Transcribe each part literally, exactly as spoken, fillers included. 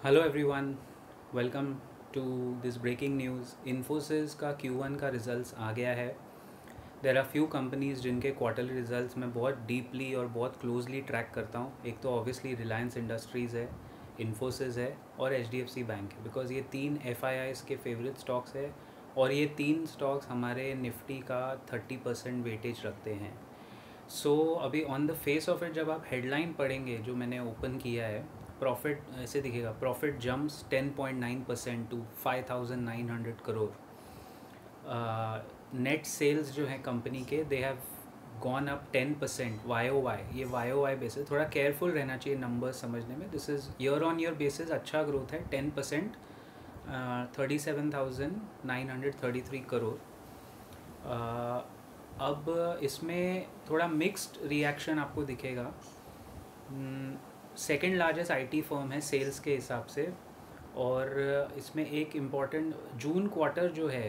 Hello everyone, welcome to this breaking news. Infosys का Q one का results आ गया है। देर आर फ्यू कंपनीज जिनके क्वार्टरली रिजल्ट्स मैं बहुत डीपली और बहुत क्लोजली ट्रैक करता हूँ। एक तो ऑब्वियसली रिलायंस इंडस्ट्रीज़ है, इन्फोसिस है और H D F C bank है, बिकॉज ये तीन एफ आई आईज़ के फेवरेट स्टॉक्स है और ये तीन स्टॉक्स हमारे निफ्टी का थर्टी परसेंट वेटेज रखते हैं। सो so, अभी on the face of it जब आप हेडलाइन पढ़ेंगे जो मैंने ओपन किया है, प्रॉफिट ऐसे दिखेगा, profit jumps ten point nine percent to five thousand nine hundred crore. Net sales जो हैं कंपनी के, they have gone up ten percent Y O Y. ये वाई ओ वाई बेसिस, थोड़ा केयरफुल रहना चाहिए नंबर्स समझने में। This is year on year basis अच्छा ग्रोथ है, ten percent, thirty seven thousand nine hundred thirty three crore. uh, अब इसमें थोड़ा मिक्स्ड रिएक्शन आपको दिखेगा। सेकंड लार्जेस्ट आईटी फर्म है सेल्स के हिसाब से, और इसमें एक इम्पॉर्टेंट जून क्वार्टर जो है,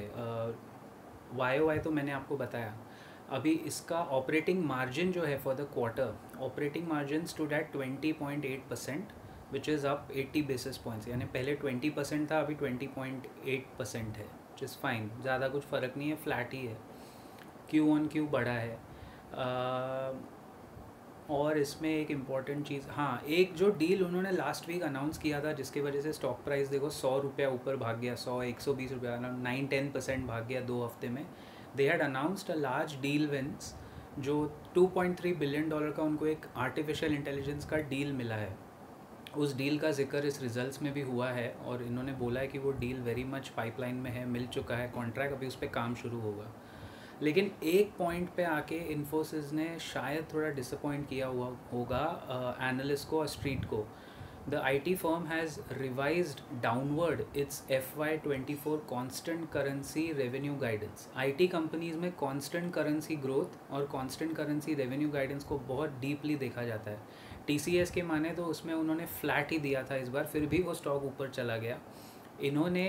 वाई ओ वाई तो मैंने आपको बताया। अभी इसका ऑपरेटिंग मार्जिन जो है for the quarter, operating margin stood at twenty point eight percent which is up eighty basis points. यानी पहले ट्वेंटी परसेंट था, अभी ट्वेंटी पॉइंट एट परसेंट है, विच इज़ फाइन, ज़्यादा कुछ फ़र्क नहीं है, फ्लैट ही है। क्यू ऑन क्यू बढ़ा है। uh, और इसमें एक इम्पॉर्टेंट चीज़, हाँ, एक जो डील उन्होंने लास्ट वीक अनाउंस किया था जिसकी वजह से स्टॉक प्राइस देखो सौ रुपया ऊपर भाग गया, सौ एक सौ बीस रुपया, नाइन टेन परसेंट भाग गया दो हफ्ते में। They had announced a large deal wins, जो two point three billion dollar का उनको एक आर्टिफिशियल इंटेलिजेंस का डील मिला है। उस डील का जिक्र इस रिजल्ट्स में भी हुआ है और इन्होंने बोला है कि वो डील वेरी मच पाइपलाइन में है, मिल चुका है कॉन्ट्रैक्ट, अभी उस पर काम शुरू होगा। लेकिन एक पॉइंट पे आके इन्फोसिस ने शायद थोड़ा डिसअपॉइंट किया हुआ होगा एनालिस्ट को और स्ट्रीट को। The I T firm has revised downward its F Y twenty four constant currency revenue guidance. I T companies में कॉन्स्टेंट करेंसी ग्रोथ और कॉन्स्टेंट करेंसी रेवेन्यू गाइडेंस को बहुत डीपली देखा जाता है। टी सी एस के माने तो उसमें उन्होंने फ्लैट ही दिया था इस बार, फिर भी वो स्टॉक ऊपर चला गया। इन्होंने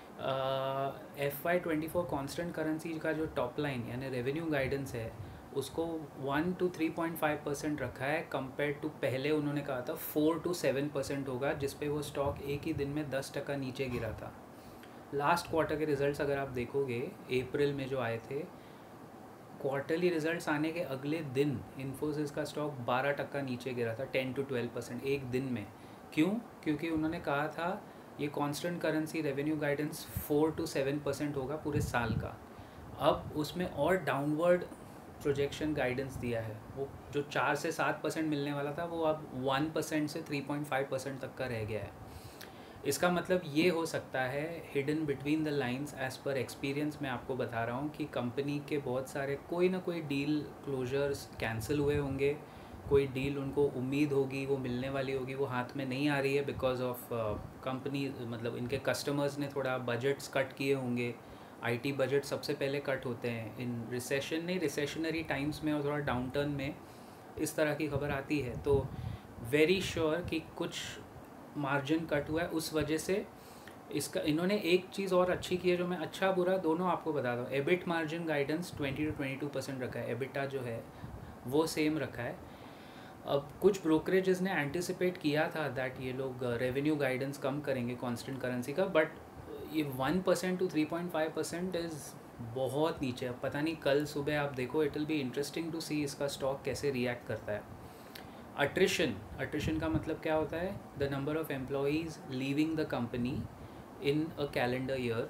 F Y twenty four constant currency का जो टॉप लाइन यानी रेवेन्यू गाइडेंस है उसको one to three point five percent रखा है, कंपेयर टू पहले उन्होंने कहा था फोर टू सेवन परसेंट होगा, जिस पे वो स्टॉक एक ही दिन में दस टका नीचे गिरा था। लास्ट क्वार्टर के रिजल्ट्स अगर आप देखोगे अप्रैल में जो आए थे, क्वार्टरली रिजल्ट्स आने के अगले दिन इन्फोसिस का स्टॉक बारह टक्का नीचे गिरा था, टेन टू ट्वेल्व परसेंट एक दिन में। क्यों? क्योंकि उन्होंने कहा था ये constant currency revenue guidance four to seven percent होगा पूरे साल का। अब उसमें और डाउनवर्ड प्रोजेक्शन गाइडेंस दिया है, वो जो चार से सात परसेंट मिलने वाला था वो अब वन परसेंट से थ्री पॉइंट फाइव परसेंट तक का रह गया है। इसका मतलब ये हो सकता है, hidden between the lines as per experience मैं आपको बता रहा हूँ, कि कंपनी के बहुत सारे कोई ना कोई डील क्लोजर्स कैंसिल हुए होंगे, कोई डील उनको उम्मीद होगी वो मिलने वाली होगी, वो हाथ में नहीं आ रही है बिकॉज ऑफ कंपनी, मतलब इनके कस्टमर्स ने थोड़ा बजट्स कट किए होंगे। आईटी बजट सबसे पहले कट होते हैं इन रिसेशन, नहीं रिसेशनरी टाइम्स में और थोड़ा डाउनटर्न में इस तरह की खबर आती है। तो वेरी श्योर sure कि कुछ मार्जिन कट हुआ है, उस वजह से इसका इन्होंने एक चीज़ और अच्छी की है जो मैं अच्छा बुरा दोनों आपको बता दूँ। EBIT margin guidance twenty to twenty two percent रखा है, एबिटा जो है वो सेम रखा है। अब कुछ ब्रोकरेजेस ने एंटिसिपेट किया था दैट ये लोग रेवेन्यू गाइडेंस कम करेंगे कांस्टेंट करेंसी का, बट ये one percent to three point five percent is बहुत नीचे। अब पता नहीं कल सुबह आप देखो, it will be interesting to see इसका स्टॉक कैसे रिएक्ट करता है। अट्रिशन, अट्रिशन का मतलब क्या होता है? The number of employees leaving the company in a calendar year,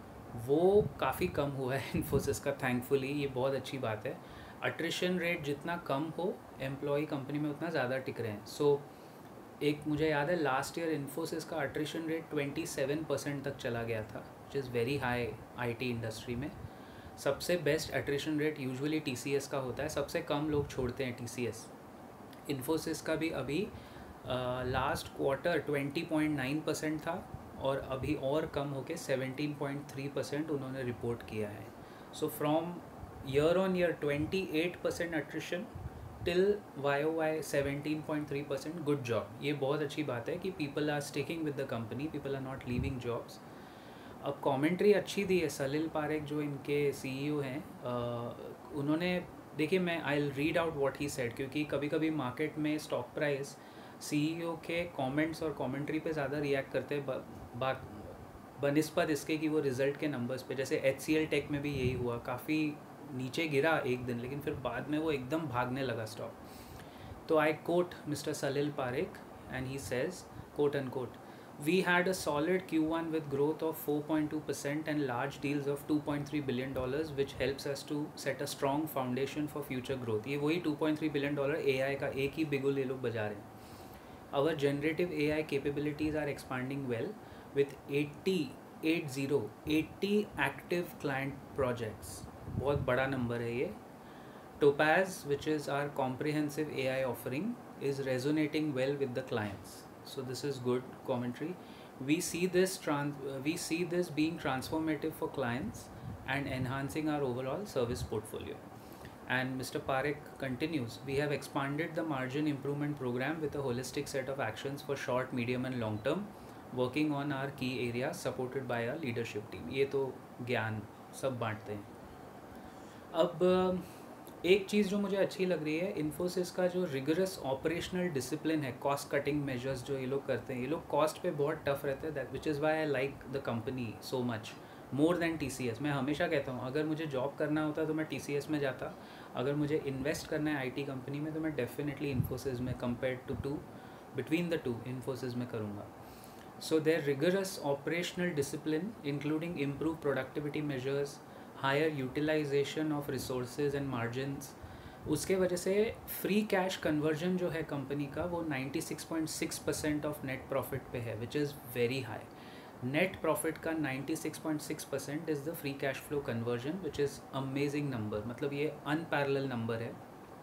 वो काफ़ी कम हुआ है इन्फोसिस का, थैंकफुली, ये बहुत अच्छी बात है। अट्रिशन रेट जितना कम हो एम्प्लॉय कंपनी में उतना ज़्यादा टिक रहे हैं। सो so, एक मुझे याद है लास्ट ईयर इन्फोसिस का attrition rate twenty seven percent तक चला गया था, which is very high IT industry में। सबसे best attrition rate usually TCS का होता है, सबसे कम लोग छोड़ते हैं टीसीएस। इन्फोसिस का भी अभी last quarter twenty point nine percent था और अभी और कम होके सेवनटीन पॉइंट थ्री परसेंट उन्होंने रिपोर्ट किया है। So from year on year twenty eight percent attrition till Y O Y seventeen point three percent, good job. ये बहुत अच्छी बात है कि people are sticking with the company, people are not leaving jobs. अब commentary अच्छी दी है सलिल पारेख जो इनके सीईओ हैं, उन्होंने, देखिए मैं I will read out what he said, क्योंकि कभी कभी मार्केट में स्टॉक प्राइस सीईओ के कमेंट्स और कमेंट्री पे ज़्यादा रिएक्ट करते हैं बात बनिस्पत इसके कि वो रिज़ल्ट के नंबर्स पे। जैसे एच सी एल टेक में भी यही हुआ, काफ़ी नीचे गिरा एक दिन, लेकिन फिर बाद में वो एकदम भागने लगा स्टॉक। तो I quote mister Salil Parekh and he says, quote and quote, we had a solid Q one with growth of four point two percent and large deals of two point three billion dollars, which helps us to set a strong foundation for future growth. ये वही two point three billion dollar A I का एक ही बिगुल ये लोग बजा रहे हैं। Our generative A I capabilities are expanding well with eighty eighty active client projects. बहुत बड़ा नंबर है ये। Topaz, which is our comprehensive A I offering, is resonating well with the clients. So this is good commentary. We see this trans uh, we see this being transformative for clients and enhancing our overall service portfolio. And Mister Parekh continues, we have expanded the margin improvement program with a holistic set of actions for short, medium and long term, working on our key areas supported by our leadership team. ये तो ज्ञान सब बांटते हैं। अब एक चीज़ जो मुझे अच्छी लग रही है, इन्फोसिस का जो रिगरस ऑपरेशनल डिसिप्लिन है, कॉस्ट कटिंग मेजर्स जो ये लोग करते हैं, ये लोग कॉस्ट पे बहुत टफ रहते हैं, that which is why I like the company so much more than T C S. मैं हमेशा कहता हूँ, अगर मुझे जॉब करना होता तो मैं टी सी एस में जाता, अगर मुझे इन्वेस्ट करना है आई टी कंपनी में तो मैं डेफिनेटली इन्फोसिस में compare to to between the two Infosys में करूँगा। So their rigorous operational discipline including improve productivity measures, higher utilisation of resources and margins, उसके वजह से फ्री कैश कन्वर्जन जो है कंपनी का वो ninety-six point six percent of net profit पे है, which is very high. Net profit का ninety-six point six percent is the free cash flow conversion, which is amazing number, मतलब ये unparalleled number है।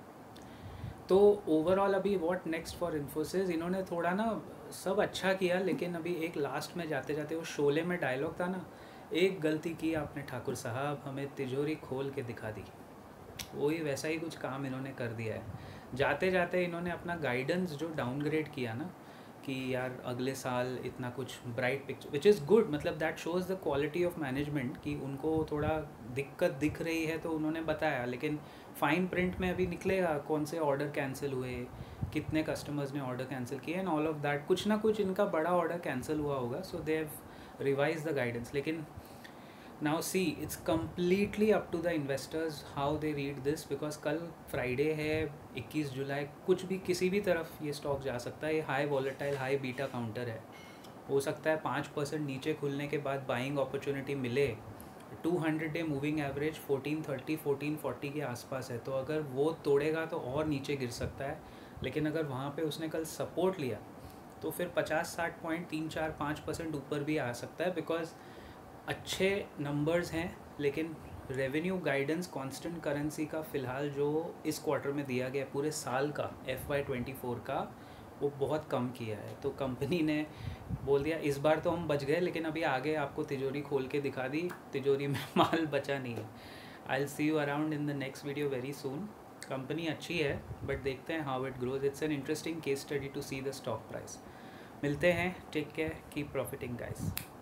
तो ओवरऑल अभी व्हाट नेक्स्ट फॉर इन्फोसिस, इन्होंने थोड़ा ना सब अच्छा किया, लेकिन अभी एक लास्ट में जाते जाते वो शोले में डायलॉग था ना, एक गलती की आपने ठाकुर साहब, हमें तिजोरी खोल के दिखा दी, वही वैसा ही कुछ काम इन्होंने कर दिया है। जाते जाते इन्होंने अपना गाइडेंस जो डाउनग्रेड किया ना, कि यार अगले साल इतना कुछ bright picture, which is good, मतलब that shows the quality of management कि उनको थोड़ा दिक्कत दिख रही है तो उन्होंने बताया, लेकिन फाइन प्रिंट में अभी निकलेगा कौन से ऑर्डर कैंसिल हुए, कितने कस्टमर्स ने ऑर्डर कैंसिल किए एंड ऑल ऑफ दैट। कुछ ना कुछ इनका बड़ा ऑर्डर कैंसिल हुआ होगा, so they have revise the guidance. लेकिन now see, it's completely up to the investors how they read this, because कल फ्राइडे है इक्कीस जुलाई, कुछ भी किसी भी तरफ ये स्टॉक जा सकता है। ये high volatile high beta counter है, हो सकता है पाँच परसेंट नीचे खुलने के बाद बाइंग अपॉर्चुनिटी मिले। Two hundred day moving average fourteen thirty fourteen forty के आसपास है, तो अगर वो तोड़ेगा तो और नीचे गिर सकता है। लेकिन अगर वहाँ पे उसने कल सपोर्ट लिया तो फिर पचास साठ पॉइंट तीन चार पाँच परसेंट ऊपर भी आ सकता है, बिकॉज अच्छे नंबर्स हैं, लेकिन रेवेन्यू गाइडेंस कांस्टेंट करेंसी का फ़िलहाल जो इस क्वार्टर में दिया गया पूरे साल का एफ वाई ट्वेंटी फोर का, वो बहुत कम किया है। तो कंपनी ने बोल दिया इस बार तो हम बच गए, लेकिन अभी आगे आपको तिजोरी खोल के दिखा दी, तिजोरी में माल बचा नहीं है। I will see you around in the next video very soon. Company अच्छी है, बट देखते हैं how it grows. It's an interesting case study to see the stock price. मिलते हैं, take care, keep profiting guys.